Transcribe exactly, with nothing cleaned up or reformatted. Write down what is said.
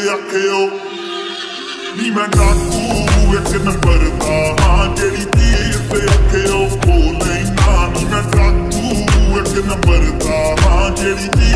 आखियो नी मैं डाकू एक नंबर दा हाँ जेड़ी चीज आखियो बोल ना नी मैं डाकू एक नंबर दा हाँ जेड़ी